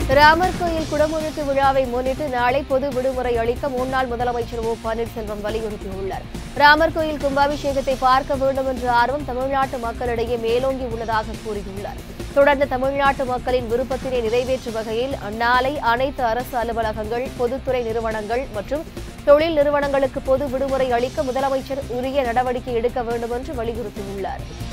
ராமர் கோயில் குடமுழுக்கு விழாவை முன்னிட்டு நாளை பொது விடுமுறை அளிக்க முன்னாள் முதலமைச்சர் ஓ பன்னீர்செல்வம் வலியுறுத்தியுள்ளார். ராமர் கோயில் கும்பாபிஷேகத்தை பார்க்க வேண்டும் என்ற ஆர்வம் தமிழ்நாட்டு மக்களிடையே மேலோங்கி உள்ளதாக கூறியுள்ளார். தொடர்ந்து தமிழ்நாட்டு மக்களின் விருப்பத்தினை நிறைவேற்றும் வகையில் நாளை அனைத்து அரசு அலுவலகங்கள், பொதுத்துறை நிறுவனங்கள் மற்றும் தொழில் நிறுவனங்களுக்கு பொது விடுமுறை அளிக்க முதலமைச்சர் உரிய நடவடிக்கை எடுக்க வேண்டும் என்று வலியுறுத்தியுள்ளார்.